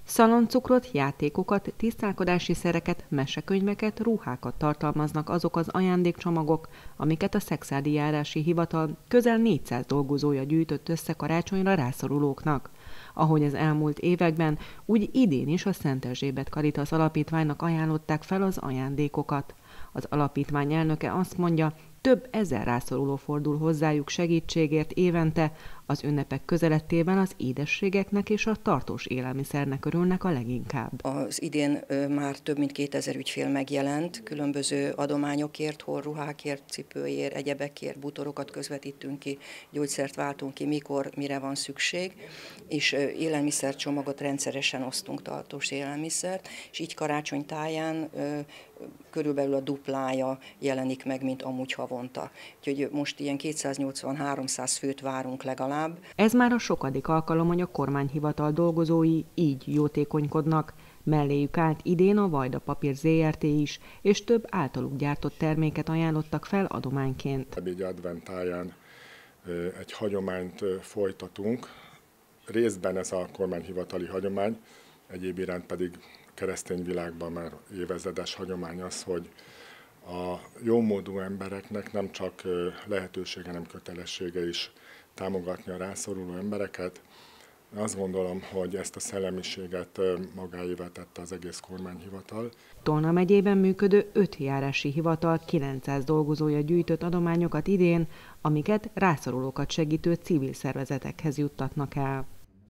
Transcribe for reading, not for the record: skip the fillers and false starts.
Szaloncukrot, játékokat, tisztálkodási szereket, mesekönyveket, ruhákat tartalmaznak azok az ajándékcsomagok, amiket a Szekszárdi Járási Hivatal közel 400 dolgozója gyűjtött össze karácsonyra rászorulóknak. Ahogy az elmúlt években, úgy idén is a Szent Erzsébet Caritas Alapítványnak ajánlották fel az ajándékokat. Az alapítvány elnöke azt mondja, több ezer rászoruló fordul hozzájuk segítségért évente, az ünnepek közeledtében az édességeknek és a tartós élelmiszernek örülnek a leginkább. Az idén már több mint 2000 ügyfél megjelent, különböző adományokért, horruhákért, cipőért, egyebekért, bútorokat közvetítünk ki, gyógyszert váltunk ki, mikor, mire van szükség, és élelmiszercsomagot rendszeresen osztunk, tartós élelmiszert, és így karácsony táján körülbelül a duplája jelenik meg, mint amúgy havonta. Úgyhogy most ilyen 280-300 főt várunk legalább. Ez már a sokadik alkalom, hogy a kormányhivatal dolgozói így jótékonykodnak. Melléjük állt idén a Vajda Papír Zrt. Is, és több általuk gyártott terméket ajánlottak fel adományként. Így advent táján egy hagyományt folytatunk. Részben ez a kormányhivatali hagyomány, egyéb iránt pedig keresztény világban már évezredes hagyomány az, hogy a jómódú embereknek nem csak lehetősége, nem kötelessége is támogatni a rászoruló embereket. Azt gondolom, hogy ezt a szellemiséget magáévá tette az egész kormányhivatal. Tolna megyében működő 5 járási hivatal 900 dolgozója gyűjtött adományokat idén, amiket rászorulókat segítő civil szervezetekhez juttatnak el.